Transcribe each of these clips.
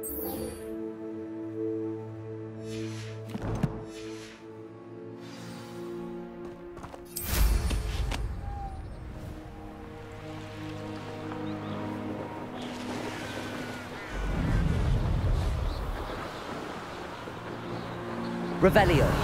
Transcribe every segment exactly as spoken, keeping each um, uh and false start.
Revelio.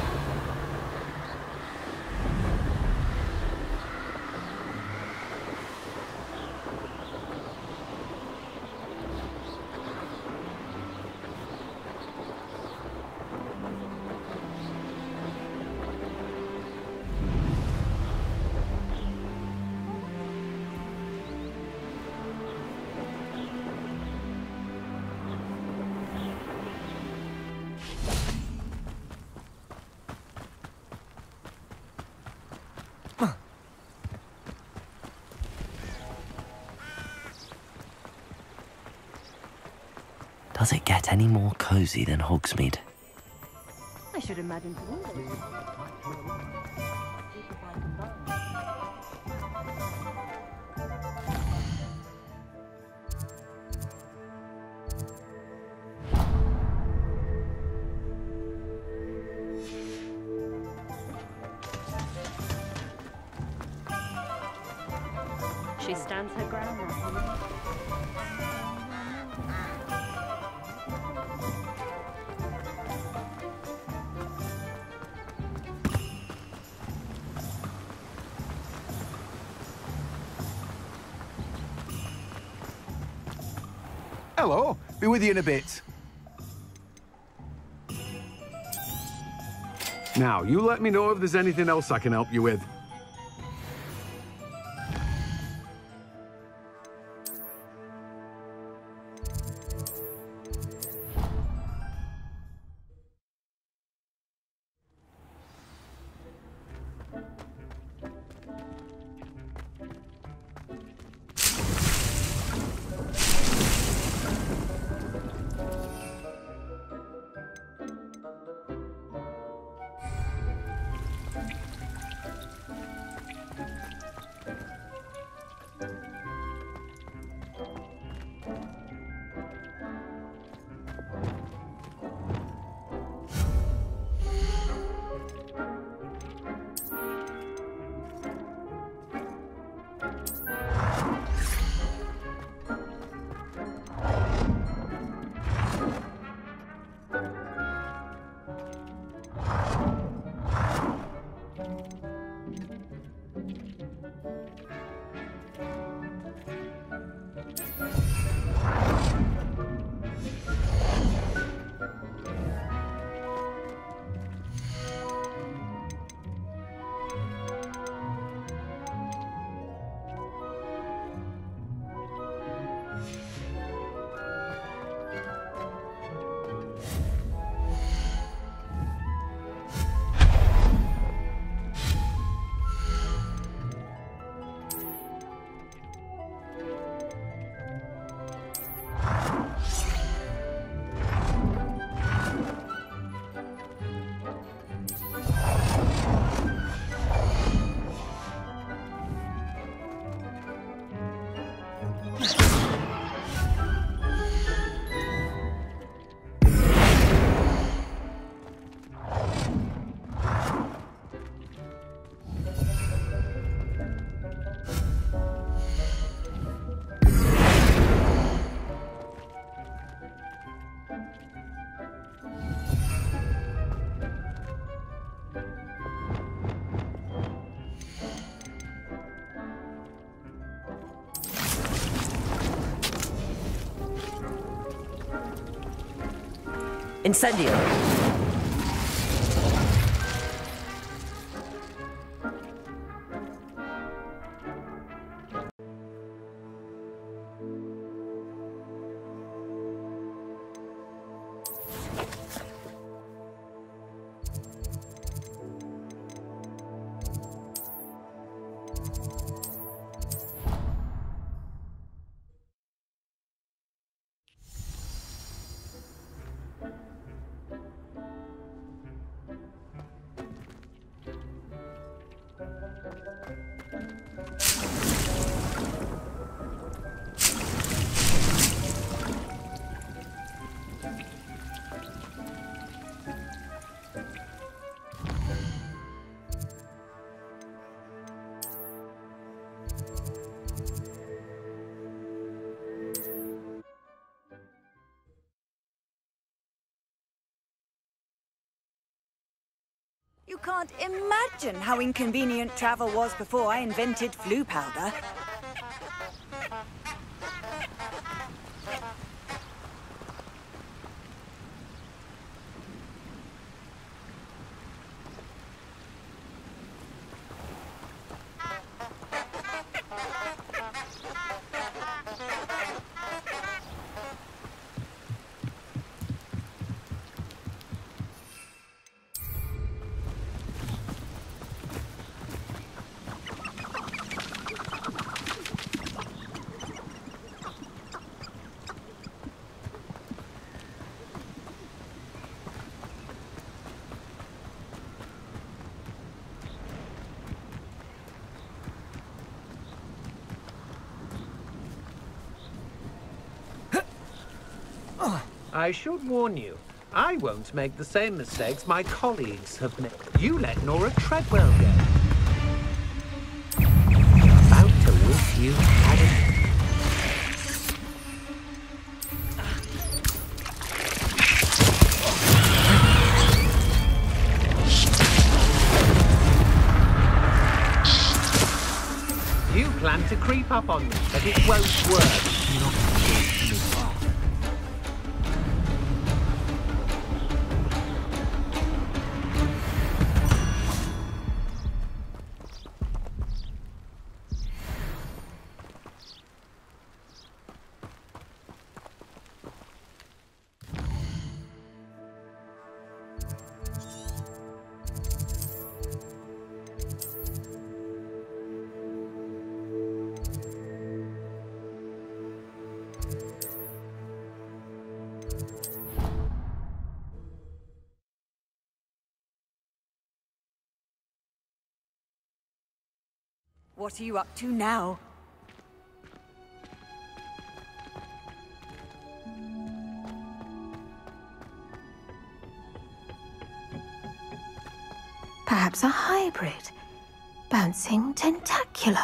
Does it get any more cozy than Hogsmeade? I should imagine she stands her ground now. Hello, be with you in a bit. Now, you let me know if there's anything else I can help you with. Incendio. can't imagine how inconvenient travel was before I invented flu powder. I should warn you, I won't make the same mistakes my colleagues have made. You let Nora Treadwell go. About to wish you had it. You plan to creep up on me, but it won't work. What are you up to now? Perhaps a hybrid. Bouncing tentacular.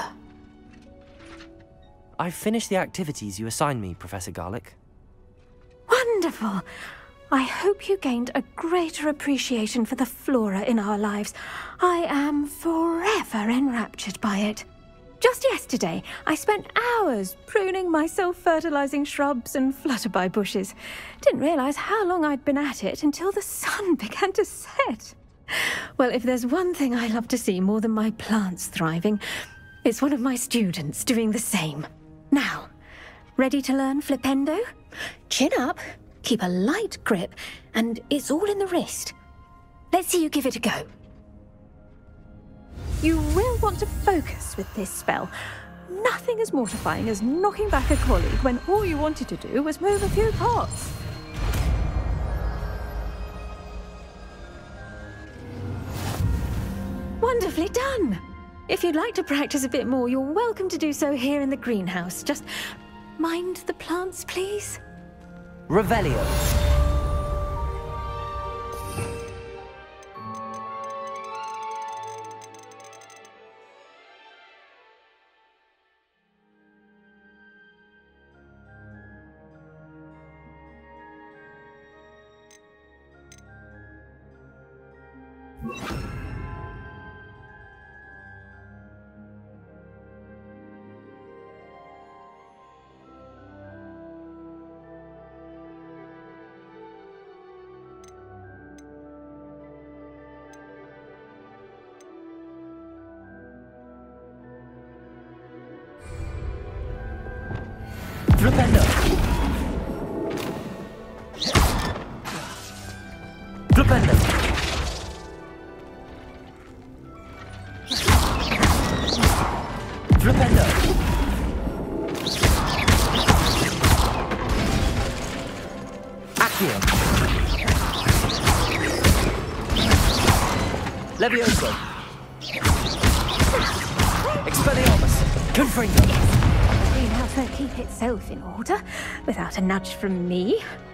I've finished the activities you assigned me, Professor Garlick. Wonderful! I hope you gained a greater appreciation for the flora in our lives. I am forever enraptured by it. Just yesterday, I spent hours pruning my self-fertilizing shrubs and flutterby bushes. Didn't realize how long I'd been at it until the sun began to set. Well, if there's one thing I love to see more than my plants thriving, it's one of my students doing the same. Now, ready to learn Flipendo? Chin up, keep a light grip, and it's all in the wrist. Let's see you give it a go. You will want to focus with this spell. Nothing as mortifying as knocking back a colleague when all you wanted to do was move a few pots. Wonderfully done! If you'd like to practice a bit more, you're welcome to do so here in the greenhouse. Just mind the plants, please. Revelio. Flipendo! Flipendo! Flipendo! Accio! Levioso! Expelliarmus! Confringo! Greenhouse won't keep itself in order without a nudge from me.